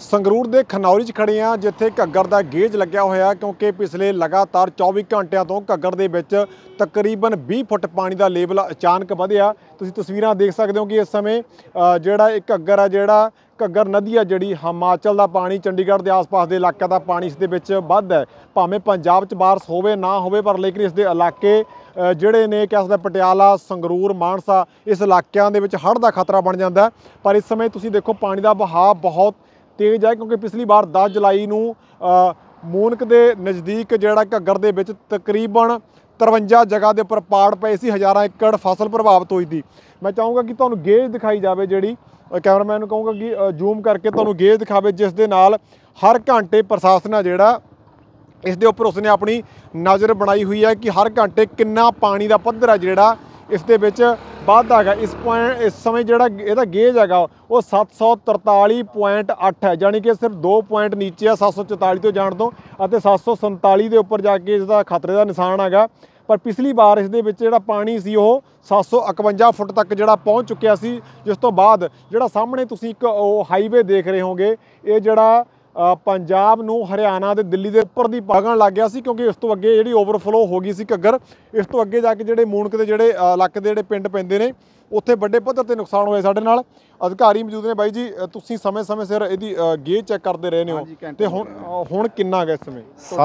ਸੰਗਰੂਰ ਦੇ ਖਨੌਰੀ 'ਚ ਖੜੇ ਆ ਜਿੱਥੇ ਘੱਗਰ ਦਾ ਗੇਜ ਲੱਗਿਆ ਹੋਇਆ ਕਿਉਂਕਿ ਪਿਛਲੇ ਲਗਾਤਾਰ 24 ਘੰਟਿਆਂ ਤੋਂ ਘੱਗਰ ਦੇ ਵਿੱਚ ਤਕਰੀਬਨ 20 ਫੁੱਟ ਪਾਣੀ ਦਾ ਲੈਵਲ ਅਚਾਨਕ ਵਧਿਆ। ਤੁਸੀਂ ਤਸਵੀਰਾਂ ਦੇਖ ਸਕਦੇ ਹੋ ਕਿ ਇਸ ਸਮੇਂ ਜਿਹੜਾ ਇਹ ਘੱਗਰ ਆ ਜਿਹੜਾ ਘੱਗਰ ਨਦੀ ਆ ਜਿਹੜੀ ਹਿਮਾਚਲ ਦਾ ਪਾਣੀ ਚੰਡੀਗੜ੍ਹ ਦੇ ਆਸ-ਪਾਸ ਦੇ ਇਲਾਕਿਆਂ ਦਾ ਪਾਣੀ ਇਸ ਦੇ ਵਿੱਚ ਵੱਧ ਹੈ। ਭਾਵੇਂ ਪੰਜਾਬ 'ਚ ਬਾਰਿਸ਼ ਹੋਵੇ ਨਾ ਹੋਵੇ ਪਰ ਲੇਕਿਨ ਇਸ ਦੇ ਇਲਾਕੇ ਜਿਹੜੇ ਨੇ ਕਹਿ ਸਕਦੇ ਪਟਿਆਲਾ ਸੰਗਰੂਰ ਮਾਨਸਾ ਇਸ ਇਲਾਕਿਆਂ ਦੇ ਵਿੱਚ ਹੜ੍ਹ ਦਾ ਖਤਰਾ ਬਣ ਜਾਂਦਾ। ਪਰ ਇਸ ਸਮੇਂ ਤੁਸੀਂ ਦੇਖੋ ਪਾਣੀ ਦਾ ਵਹਾਅ ਬਹੁਤ तेज है क्योंकि पिछली बार 10 जुलाई ਨੂੰ ਮੂਨਕ ਦੇ ਨਜ਼ਦੀਕ ਜਿਹੜਾ ਘੱਗਰ ਦੇ ਵਿੱਚ ਤਕਰੀਬਨ 53 ਜਗ੍ਹਾ ਦੇ ਉੱਪਰ ਪਾੜ ਪਏ ਸੀ, ਹਜ਼ਾਰਾਂ ਏਕੜ ਫਸਲ ਪ੍ਰਭਾਵਿਤ ਹੋਈ ਸੀ। ਮੈਂ ਚਾਹੂੰਗਾ ਕਿ ਤੁਹਾਨੂੰ ਗੇਜ ਦਿਖਾਈ ਜਾਵੇ, ਜਿਹੜੀ ਕੈਮਰਾਮੈਨ ਨੂੰ ਕਹੂੰਗਾ ਕਿ ਜ਼ੂਮ ਕਰਕੇ ਤੁਹਾਨੂੰ ਗੇਜ ਦਿਖਾਵੇ ਜਿਸ ਦੇ ਨਾਲ ਹਰ ਘੰਟੇ ਪ੍ਰਸ਼ਾਸਨ ਆ ਜਿਹੜਾ ਇਸ ਦੇ ਉੱਪਰ ਉਸਨੇ ਆਪਣੀ ਨਜ਼ਰ ਬਣਾਈ ਹੋਈ ਹੈ ਕਿ ਹਰ ਘੰਟੇ ਕਿੰਨਾ ਪਾਣੀ ਦਾ ਪੱਧਰ ਹੈ ਜਿਹੜਾ ਇਸ ਦੇ ਵਿੱਚ ਵੱਧਦਾ ਹੈਗਾ। ਇਸ ਸਮੇਂ ਜਿਹੜਾ ਇਹਦਾ ਗੇਜ ਹੈਗਾ ਉਹ 743.8 ਹੈ, ਯਾਨੀ ਕਿ ਸਿਰਫ 2 ਪੁਆਇੰਟ ਨੀਚੇ ਆ 744 ਤੋਂ ਜਾਣ ਤੋਂ ਅਤੇ 747 ਦੇ ਉੱਪਰ ਜਾ ਕੇ ਇਸ ਦਾ ਖਤਰੇ ਦਾ ਨਿਸ਼ਾਨ ਹੈਗਾ। ਪਰ ਪਿਛਲੀ ਵਾਰ ਇਸ ਦੇ ਵਿੱਚ ਜਿਹੜਾ ਪਾਣੀ ਸੀ ਉਹ 751 ਫੁੱਟ ਤੱਕ ਜਿਹੜਾ ਪਹੁੰਚ ਚੁੱਕਿਆ ਸੀ, ਜਿਸ ਤੋਂ ਬਾਅਦ ਜਿਹੜਾ ਸਾਹਮਣੇ ਤੁਸੀਂ ਇੱਕ ਉਹ ਹਾਈਵੇ ਦੇਖ ਰਹੇ ਹੋਗੇ ਇਹ ਜਿਹੜਾ ਪੰਜਾਬ ਨੂੰ ਹਰਿਆਣਾ ਤੇ ਦਿੱਲੀ ਦੇ ਉੱਪਰ ਦੀ ਵਗਣ ਲੱਗ ਗਿਆ ਸੀ ਕਿਉਂਕਿ ਇਸ ਤੋਂ ਅੱਗੇ ਜਿਹੜੀ ਓਵਰਫਲੋ ਹੋ ਗਈ ਸੀ ਘੱਗਰ। ਇਸ ਤੋਂ ਅੱਗੇ ਜਾ ਕੇ ਜਿਹੜੇ ਮੂਨਕ ਦੇ ਜਿਹੜੇ ਇਲਾਕੇ ਦੇ ਜਿਹੜੇ ਪਿੰਡ ਪੈਂਦੇ ਨੇ ਉੱਥੇ ਵੱਡੇ ਪੱਧਰ ਤੇ ਨੁਕਸਾਨ ਹੋਏ। ਸਾਡੇ ਨਾਲ ਅਧਿਕਾਰੀ ਮੌਜੂਦ ਨੇ। ਬਾਈ ਜੀ ਤੁਸੀਂ ਸਮੇਂ-ਸਮੇਂ ਸਿਰ ਇਹਦੀ ਗੇਜ ਚੈੱਕ ਕਰਦੇ ਰਹੇ ਹੋ ਤੇ ਹੁਣ ਕਿੰਨਾ ਹੈਗਾ ਇਸ ਸਮੇਂ?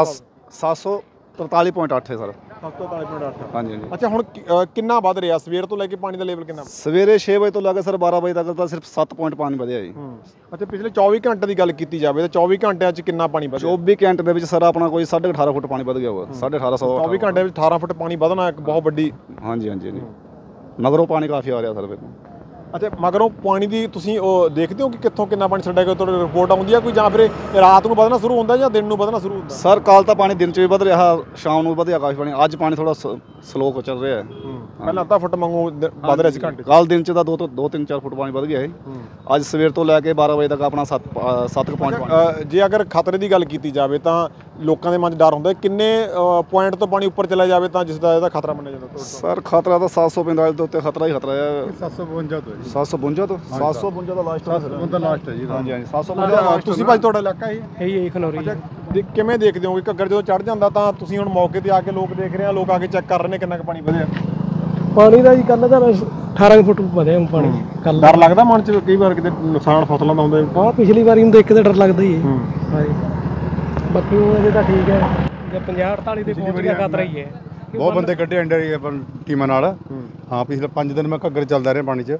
743.8 ਹੈ ਸਰ। 743.8 ਹਾਂਜੀ। ਅੱਛਾ, ਹੁਣ ਕਿੰਨਾ ਵੱਧ ਰਿਹਾ? ਸਵੇਰ ਤੋਂ ਲੈ ਕੇ ਪਾਣੀ ਦਾ ਲੈਵਲ ਕਿੰਨਾ? ਸਵੇਰੇ 6 ਵਜੇ ਤੋਂ ਲੈ ਕੇ ਸਰ 12 ਵਜੇ ਤੱਕ ਤਾਂ ਸਿਰਫ 7 ਪੁਆਇੰਟ ਪਾਣੀ ਵਧਿਆ ਜੀ। ਅੱਛਾ, ਪਿਛਲੇ 24 ਘੰਟੇ ਦੀ ਗੱਲ ਕੀਤੀ ਜਾਵੇ ਤਾਂ 24 ਘੰਟਿਆਂ 'ਚ ਕਿੰਨਾ ਪਾਣੀ ਵਧਿਆ? 24 ਘੰਟੇ ਦੇ ਵਿੱਚ ਸਰ ਆਪਣਾ ਕੋਈ 18.5 ਫੁੱਟ ਪਾਣੀ ਵਧ ਗਿਆ ਹੋਊਗਾ। 1850। 24 ਘੰਟੇ ਵਿੱਚ 18 ਫੁੱਟ ਪਾਣੀ ਵਧਣਾ ਇੱਕ ਬਹੁਤ ਵੱਡੀ। ਹਾਂਜੀ। ਮਗਰੋਂ ਪਾਣੀ ਕਾਫੀ ਆ ਰਿਹਾ ਸਰ ਫਿਰ। ਅੱਛਾ, ਮਗਰੋਂ ਪਾਣੀ ਦੀ ਤੁਸੀਂ ਉਹ ਦੇਖਦੇ ਹੋ ਕਿ ਕਿੱਥੋਂ ਕਿੰਨਾ ਪਾਣੀ ਛੱਡਿਆ ਗਿਆ? ਤੁਹਾਡੀ ਰਿਪੋਰਟ ਆਉਂਦੀ ਆ ਕੋਈ ਜਾਂ ਫਿਰ ਰਾਤ ਨੂੰ ਵਧਣਾ ਸ਼ੁਰੂ ਹੁੰਦਾ ਜਾਂ ਦਿਨ ਨੂੰ ਵਧਣਾ ਸ਼ੁਰੂ ਹੁੰਦਾ? ਸਰ ਕੱਲ ਤਾਂ ਪਾਣੀ ਦਿਨ 'ਚ ਵੀ ਵਧ ਰਿਹਾ, ਸ਼ਾਮ ਨੂੰ ਵਧਿਆ ਕਾਫੀ ਪਾਣੀ। ਅੱਜ ਪਾਣੀ ਥੋੜਾ ਸਲੋ ਚੱਲ ਰਿਹਾ ਹੈ। ਪਹਿਲਾਂ ਅੱਧਾ ਫੁੱਟ ਵਾਂਗੂ ਵਧ ਰਿਹਾ ਸੀ ਘੰਟੇ। ਕੱਲ ਦਿਨ 'ਚ ਤਾਂ 2-3-4 ਫੁੱਟ ਪਾਣੀ ਵਧ ਗਿਆ ਹੈ। ਅੱਜ ਸਵੇਰ ਤੋਂ ਲੈ ਕੇ 12 ਵਜੇ ਤੱਕ ਆਪਣਾ 7 ਪੁਆਇੰਟ। ਜੇ ਅਗਰ ਖਤਰੇ ਦੀ ਗੱਲ ਕੀਤੀ ਜਾਵੇ ਤਾਂ ਲੋਕਾਂ ਦੇ ਮਨ 'ਚ ਡਰ ਹੁੰਦਾ ਕਿੰਨੇ ਪੁਆਇੰਟ ਤੋਂ ਪਾਣੀ ਉੱਪਰ ਚਲਾ ਜਾਵੇ ਤਾਂ ਜਿਸ ਦਾ ਇਹਦਾ ਖਤਰਾ ਮੰਨਿਆ ਜਾਂਦਾ? ਸਰ ਖਤਰਾ ਤਾਂ 745 ਦੇ ਉੱਤੇ ਖਤਰਾ ਹੀ ਖਤਰਾ ਹੈ। 752 ਤੋਂ 752 ਤੋਂ 752 ਦਾ ਲਾਸਟ ਹੈ ਜੀ। ਹਾਂਜੀ 752। ਤੁਸੀਂ ਭਾਈ ਤੁਹਾਡਾ ਇਲਾਕਾ ਇਹੀ ਖਨੌਰੀ। ਕਿਵੇਂ ਦੇਖਦੇ ਹੋ ਕਿ ਘੱਗਰ ਜਦੋਂ ਚੜ ਜਾਂਦਾ ਤਾਂ ਤੁਸੀਂ ਹੁਣ ਮੌਕੇ ਤੇ ਆ ਕੇ ਲੋਕ ਦੇਖ ਰਹੇ ਆ, ਲੋਕ ਆ ਕੇ ਚੈੱਕ ਕਰ ਰਹੇ ਨੇ ਕਿੰਨਾ ਕੁ ਪਾਣੀ ਵਧਿਆ? ਪਾਣੀ ਦਾ ਜੀ ਕੱਲ ਤਾਂ 18 ਫੁੱਟ ਵਧਿਆ ਪਾਣੀ। ਕੱਲ ਡਰ ਲੱਗਦਾ ਮਨ 'ਚ ਕਈ ਵਾਰ ਕਿਤੇ ਨੁਕਸਾਨ ਫਸਲਾਂ ਦਾ ਹੁੰਦਾ? ਹਾਂ, ਪਿਛਲੀ ਵਾਰੀ ਨੂੰ ਦੇਖ ਕੇ ਤਾਂ ਡਰ ਲੱਗਦਾ ਹੀ ਹੈ। ਹਾਂਜੀ, ਬਾਕੀ ਉਹ ਅਜੇ ਤਾਂ ਠੀਕ ਹੈ। ਜੇ 50-48 ਦੇ ਪਹੁੰਚ ਗਿਆ ਖਤਰਾ ਹੀ ਹੈ। ਬਹੁਤ ਬੰਦੇ ਕੱਢੇ ਅੰਡਰ ਟੀਮਾਂ ਨਾਲ। ਹਾਂ, ਪਿਛਲੇ 5 ਦਿਨ ਮੈਂ ਘੱਗਰ ਚੱਲਦਾ ਰਿਹਾ ਪਾਣੀ 'ਚ।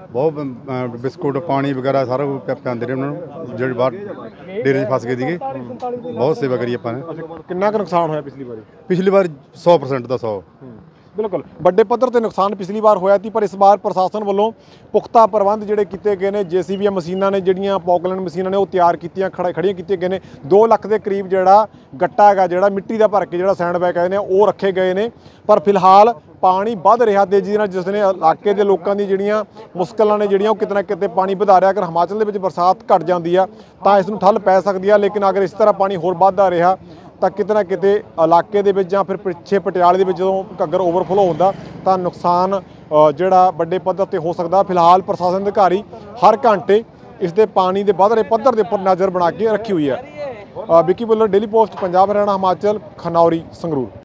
ਬਹੁਤ ਬਿਸਕੁਟ ਪਾਣੀ ਵਗੈਰਾ ਸਾਰਾ ਕੁਝ ਪਿਆਉਂਦੇ ਰਹੇ ਉਹਨਾਂ ਨੂੰ ਜਿਹੜੇ ਬਾਹਰ ਡੇਰੇ 'ਚ ਫਸ ਗਏ ਸੀਗੇ। ਬਹੁਤ ਸੇਵਾ ਕਰੀ ਆਪਾਂ ਨੇ। ਕਿੰਨਾ ਕੁ ਨੁਕਸਾਨ ਹੋਇਆ ਪਿਛਲੀ ਵਾਰੀ? ਪਿਛਲੀ ਵਾਰ 100% ਦਾ 100। ਬਿਲਕੁਲ ਵੱਡੇ ਪੱਧਰ ਤੇ ਨੁਕਸਾਨ ਪਿਛਲੀ ਵਾਰ ਹੋਇਆ ਸੀ ਪਰ ਇਸ ਵਾਰ ਪ੍ਰਸ਼ਾਸਨ ਵੱਲੋਂ ਪੁਖਤਾ ਪ੍ਰਬੰਧ ਜਿਹੜੇ ਕੀਤੇ ਗਏ ਨੇ। JCB ਮਸ਼ੀਨਾਂ ਨੇ ਜਿਹੜੀਆਂ ਪੌਕਲੈਂਡ ਮਸ਼ੀਨਾਂ ਨੇ ਉਹ ਤਿਆਰ ਕੀਤੀਆਂ ਖੜੀਆਂ ਕੀਤੀਆਂ ਗਏ ਨੇ। 2 ਲੱਖ ਦੇ ਕਰੀਬ ਜਿਹੜਾ ਗੱਟਾ ਹੈਗਾ ਜਿਹੜਾ ਮਿੱਟੀ ਦਾ ਭਰ ਕੇ ਜਿਹੜਾ ਸੈਂਡ ਬੈਗ ਨੇ ਉਹ ਰੱਖੇ ਗਏ ਨੇ। ਪਰ ਫਿਲਹਾਲ ਪਾਣੀ ਵੱਧ ਰਿਹਾ ਤੇਜ਼ੀ ਨਾਲ, ਜਿਸ ਨੇ ਇਲਾਕੇ ਦੇ ਲੋਕਾਂ ਦੀ ਜਿਹੜੀਆਂ ਮੁਸ਼ਕਲਾਂ ਨੇ ਜਿਹੜੀਆਂ ਉਹ ਕਿਤੇ ਨਾ ਕਿਤੇ ਪਾਣੀ ਵਧਾ ਰਿਹਾ। ਅਗਰ ਹਿਮਾਚਲ ਦੇ ਵਿੱਚ ਬਰਸਾਤ ਘਟ ਜਾਂਦੀ ਆ ਤਾਂ ਇਸ ਨੂੰ ਠੱਲ ਪੈ ਸਕਦੀ ਆ, ਲੇਕਿਨ ਅਗਰ ਇਸ ਤਰ੍ਹਾਂ ਪਾਣੀ ਹੋਰ ਵੱਧਦਾ ਰਿਹਾ ਤਾਂ ਕਿਤੇ ਨਾ ਕਿਤੇ ਇਲਾਕੇ ਦੇ ਵਿੱਚ ਜਾਂ ਫਿਰ ਪਿੱਛੇ ਪਟਿਆਲੇ ਦੇ ਵਿੱਚ ਜਦੋਂ ਘੱਗਰ ਓਵਰਫਲੋ ਹੁੰਦਾ ਤਾਂ ਨੁਕਸਾਨ ਜਿਹੜਾ ਵੱਡੇ ਪੱਧਰ ਤੇ ਹੋ ਸਕਦਾ। ਫਿਲਹਾਲ ਪ੍ਰਸ਼ਾਸਨ ਅਧਿਕਾਰੀ ਹਰ ਘੰਟੇ ਇਸ ਦੇ ਪਾਣੀ ਦੇ ਵੱਧ ਰਹੇ ਪੱਧਰ ਦੇ ਉੱਪਰ ਨਜ਼ਰ ਬਣਾ ਕੇ ਰੱਖੀ ਹੋਈ ਹੈ। Vicky Bullar, daily post, Punjab, Haryana, Himachal, Khanauri, Sangrur.